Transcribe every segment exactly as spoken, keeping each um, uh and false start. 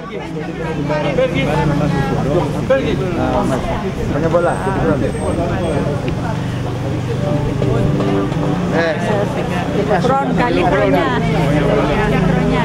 Χρόνια πολλά. Χρόνο, καλή χρονιά. Καλή χρονιά.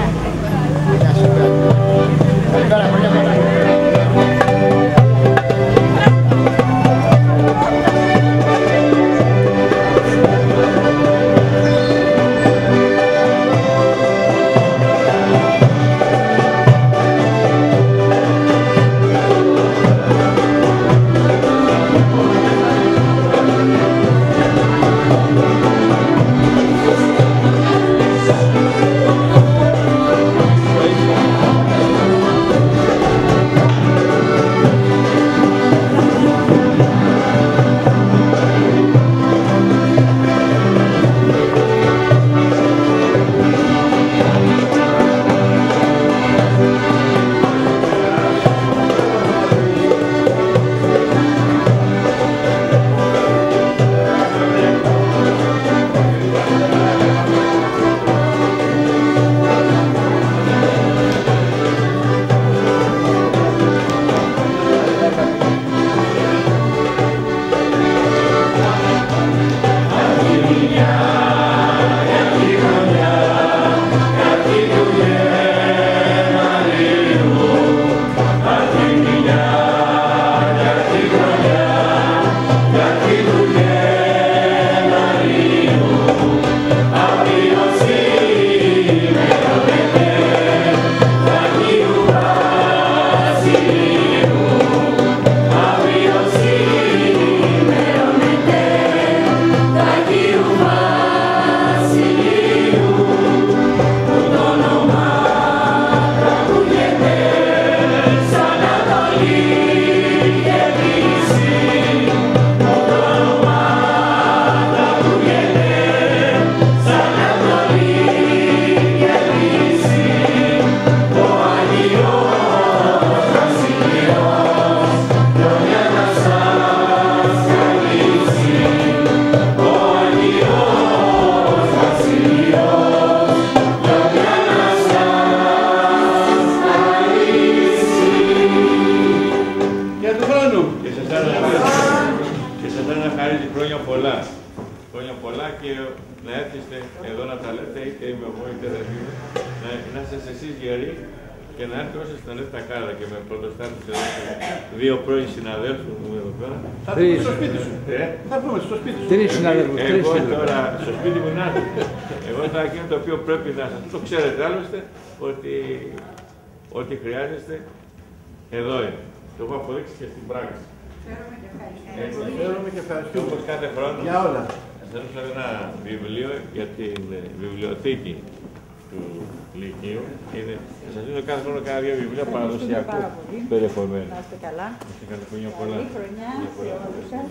Και να έρθει όσοι στον τα κάρα και με πρωτοστάτους εδώ δύο πρώην συναδέλφους μου εδώ πέρα. Θα έρθουμε στο σπίτι σου. Ε? Θα έρθουμε στο σπίτι σου. Τρεις συναδέλφους. Εγώ τώρα στο σπίτι μου να έρθω. Εγώ θα εκείνο το οποίο πρέπει να σας το ξέρετε άλλωστε ότι ό,τι χρειάζεστε εδώ είναι. Το έχω αποδείξει και στην πράξη. Χαίρομαι και ευχαριστούμε. Όπως κάθε χρόνο Για όλα. σας έδωσα ένα βιβλίο για την βιβλιοθήκη του Λυκείου. Είναι, σας δίνω κάθε χρόνο κάνα δύο βιβλία παραδοσιακού περιεχομένου. Να είστε καλά. Να είστε καλά, χρόνια πολλά. Καλή χρονιά σε όλους σας.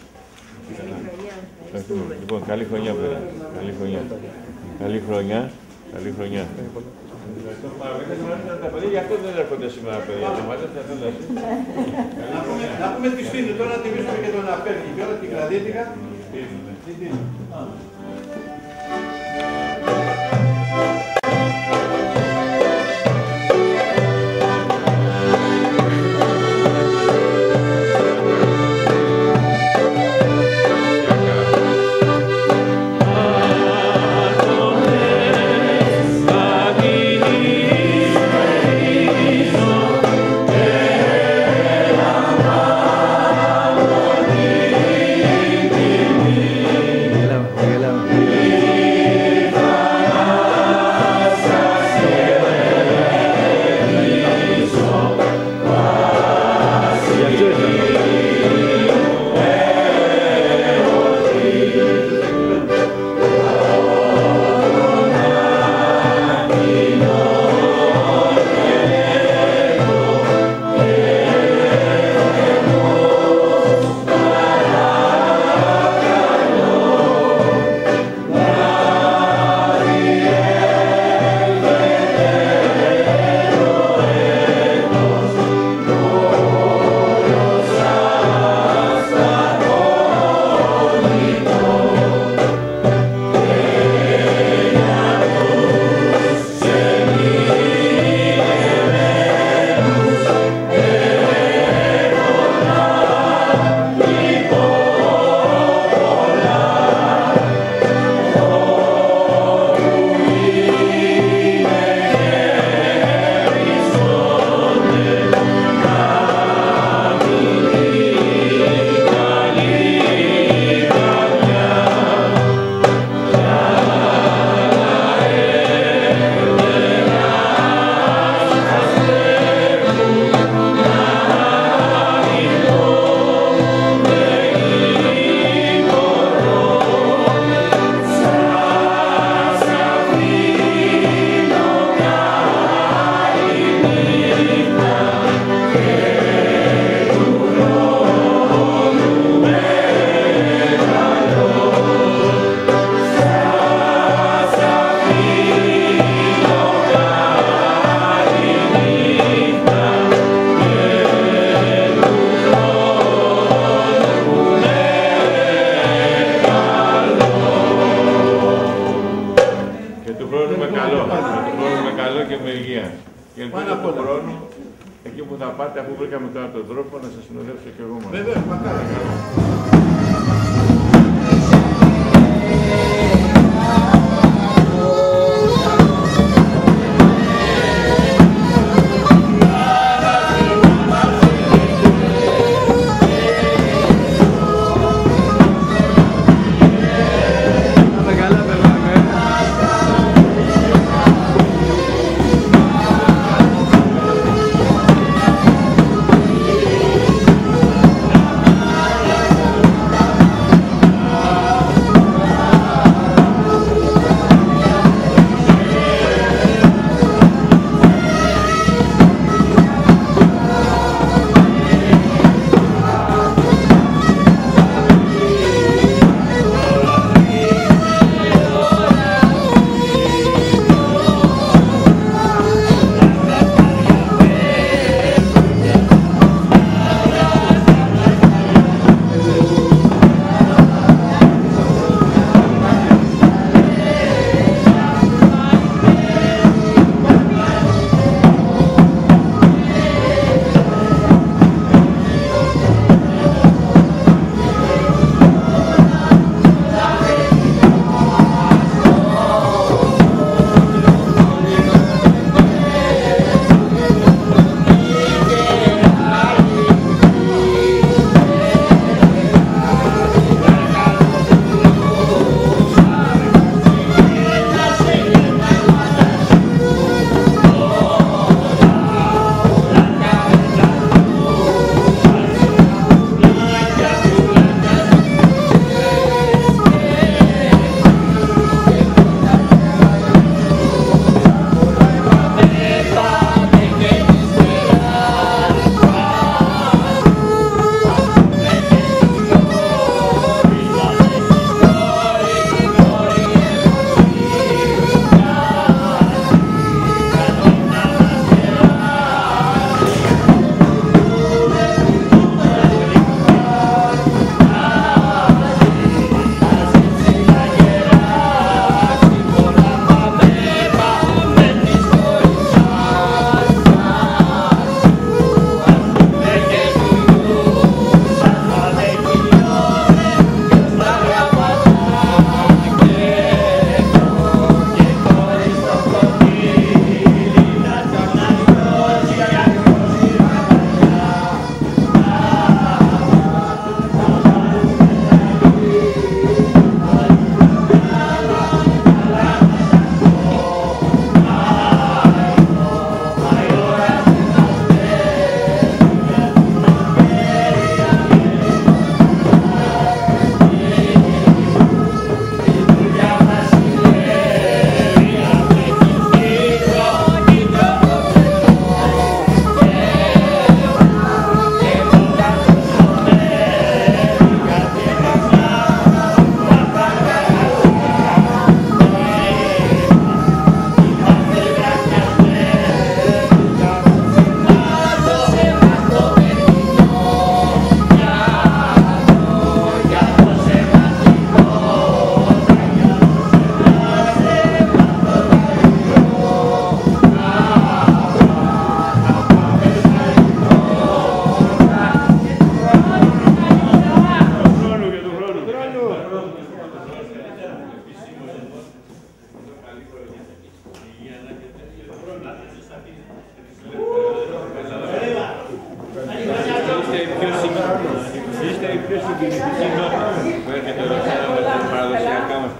Ευχαριστούμε. Λοιπόν, καλή χρονιά, παιδιά. Καλή χρονιά. Καλή χρονιά. Καλή χρονιά. Τα παιδιά γι' αυτό δεν έρχονται σήμερα, παιδιά. Το μαζεύτε αυτό να Να πούμε τη σφήνη τώρα, να τιμήσουμε και τον Απέργη και όλα την κρατήτηκα. Γελάμε, γελάμε. του χρόνου με καλό και με υγεία. Και ελπίζω του χρόνου, εκεί που θα πάτε, αφού βρήκαμε τώρα τον τρόπο, να σας συνοδεύσω και εγώ μαζί. Βέβαια, μακάρι. Είστε οι πιο συγκινητικοί νόμοι που έρχεται εδώ πέρα με τα παραδοσιακά μας.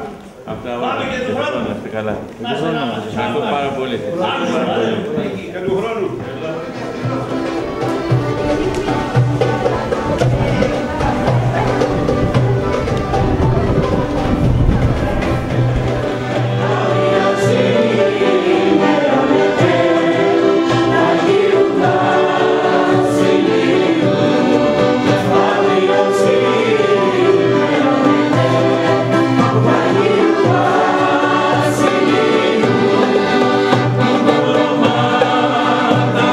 Αυτά όλα. Να είστε καλά. Ευχαριστώ πάρα πολύ. Και του χρόνου. Bye.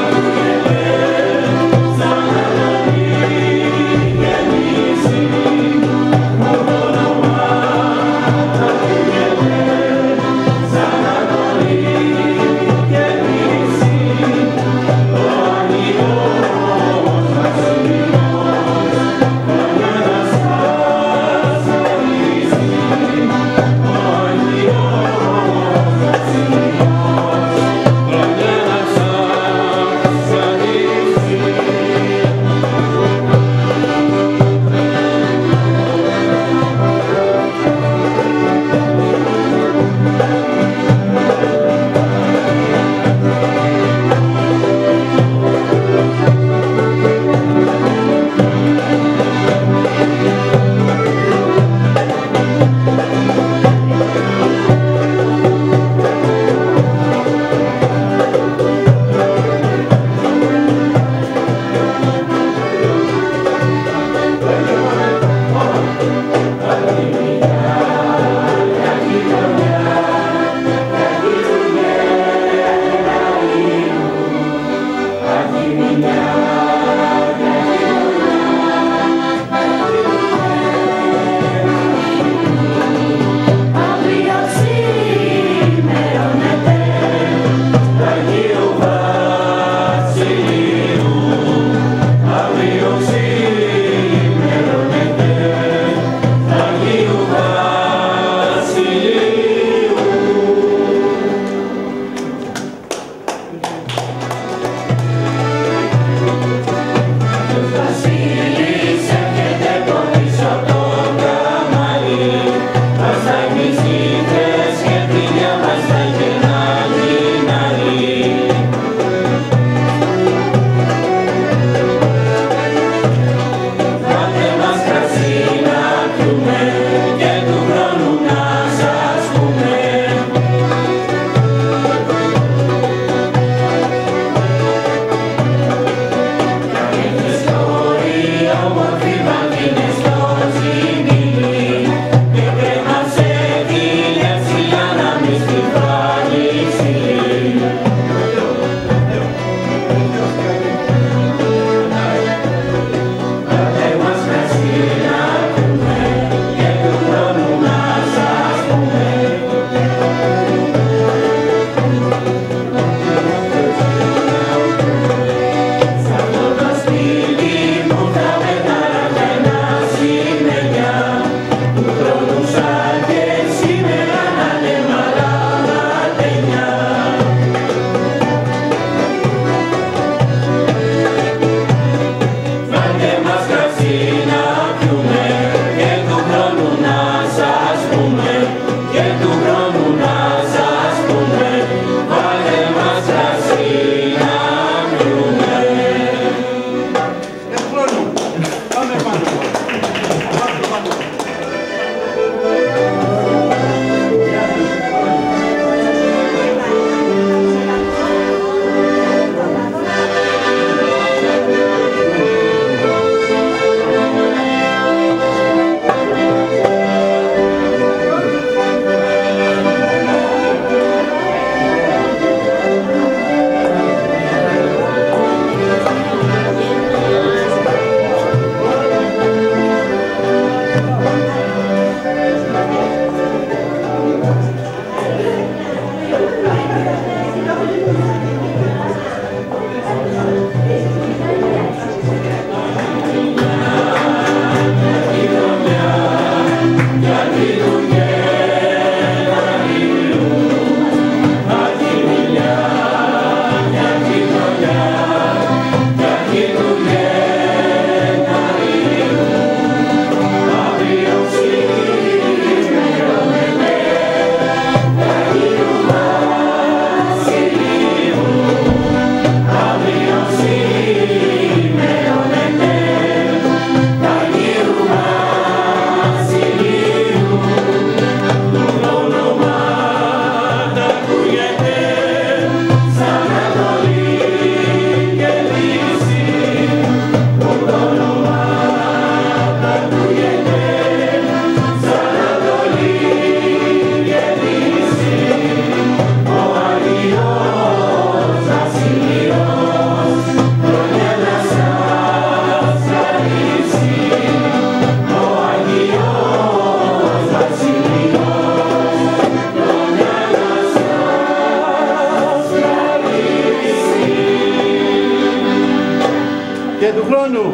Και του χρόνου.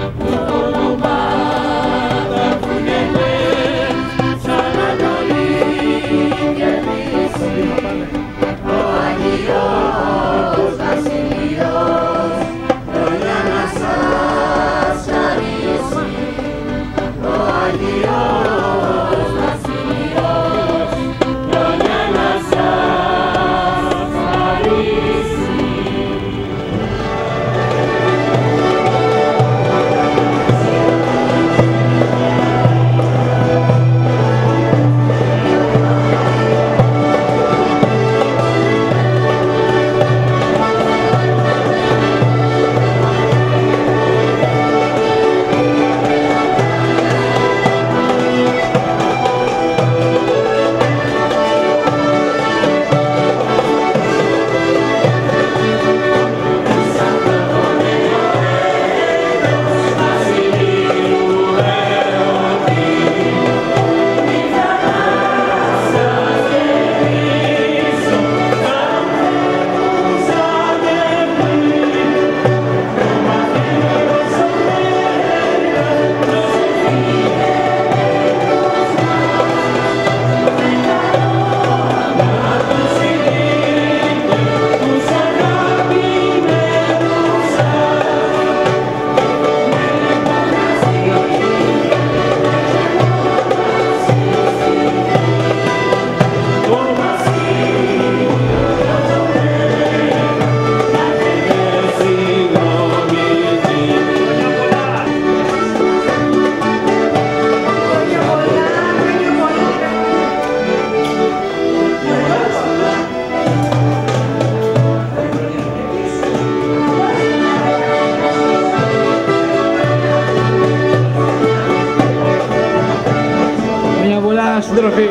Sanadoli Συντροφή.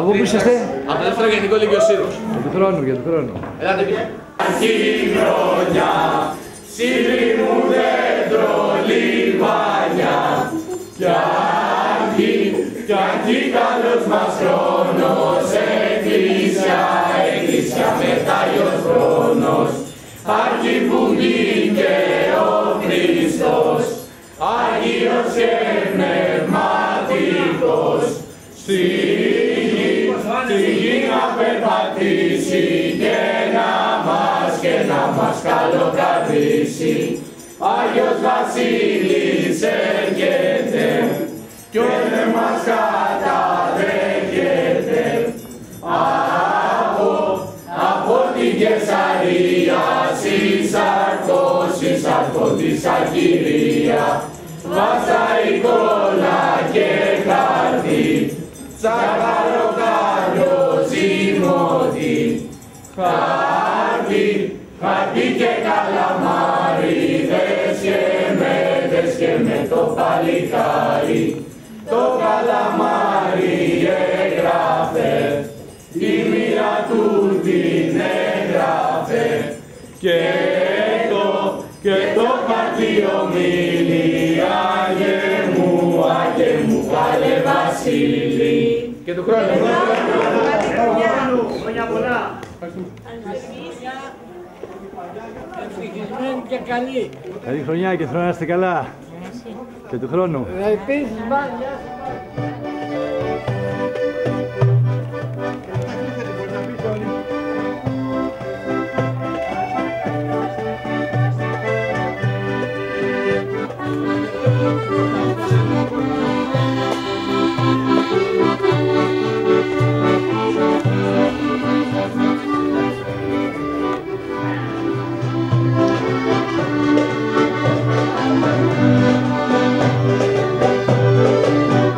Από πού είσαστε? Από το δεύτερο γενικό Λύκειο Σύρους. Για του χρόνου, για του χρόνου. Ελάτε πίσω. Αρχή χρονιά, σύλλη μου δέντρο λιβάνια. Κι αρχή, κι αρχή καλός μας χρόνος, εκκλησιά, εκκλησιά μετάλλιος χρόνος. Αρχή που μπήκε ο Χριστός, Άγιος και πνευματικός. Στη γη, στη γη να περπατήσει και να μας, και να μας καλοκρατήσει. Άγιος Βασίλης έρχεται κι δεν μας καταδέχεται. Από, από την Κεσαρία συσσαρκώς, συσσαρκώς της Ακυρία. Βάσαει κόλλα και χαρτί, τσακαρό καλό ζυμώτη. Χαρτί, χαρτί και καλαμάρι, δες και με, δες και με το παλικάρι. Το καλαμάρι έγραφε, τη μοίρα του την έγραφε. Και το, και το χαρτί ομίλη, Άγιε μου, Άγιε μου, καλέ Βασίλη. Και του χρόνου. Χρόνια πολλά. Ευτυχισμένοι και καλοί. Καλή χρονιά και θέλω να είστε καλά. Και του χρόνου. Επίσης, Thank you.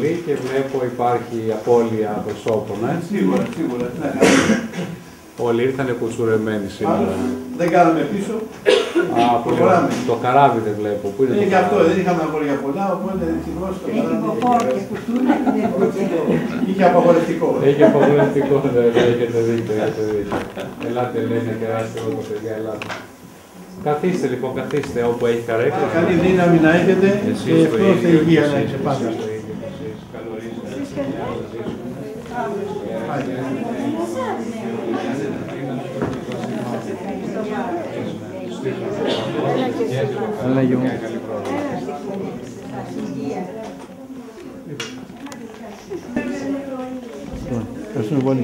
πολύ και βλέπω υπάρχει απώλεια προσώπων. Ε. Σίγουρα, σίγουρα. Ναι. Όλοι ήρθανε κουτσουρεμένοι σήμερα. Δεν κάναμε πίσω. Α, προχωράμε. Το καράβι δεν βλέπω. Πού είναι είναι το και αυτό, καράβι? δεν είχαμε απώλεια πολλά, οπότε ευτυχώς το Έχει κοπόρ και κουτούνα και δεν μπορεί. είχε απαγορευτικό. Έχει απαγορευτικό, δεν έχετε δίκιο, έχετε δίκιο. Ελάτε, λένε, κεράστε εδώ τα παιδιά, ελάτε. Καθίστε λοιπόν, καθίστε όπου έχει καρέκλα. Καλή δύναμη να έχετε και ευτυχώς υγεία να έχετε πάντα. Έλα γιο μου. Ευχαριστούμε πολύ.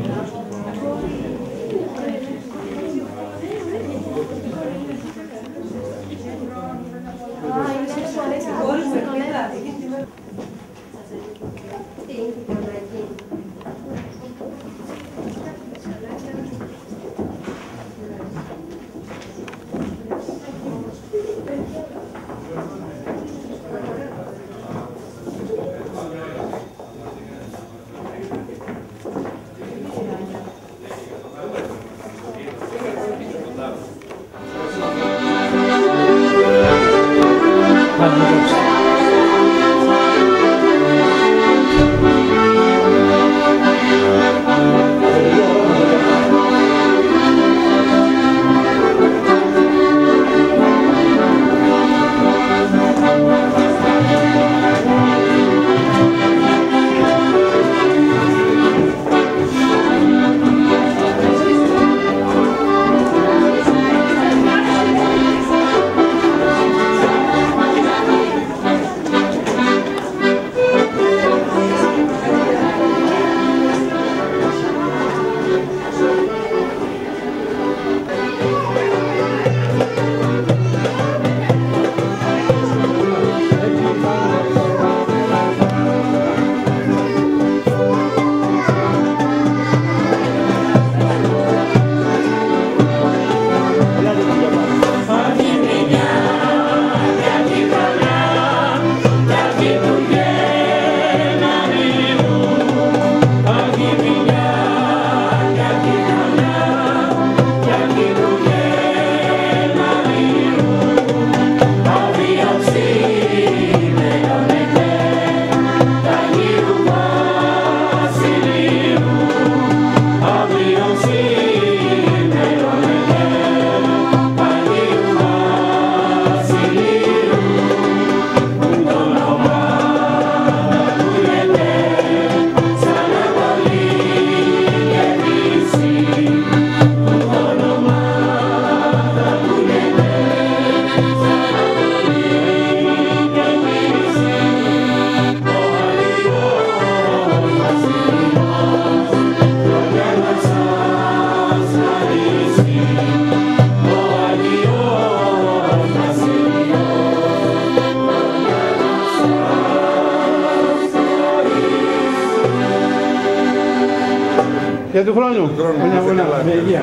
Για του χρόνου. Χρόνια πολλά. Με υγεία.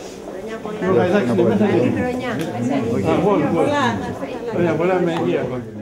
Χρόνια πολλά. Χρόνια πολλά με υγεία.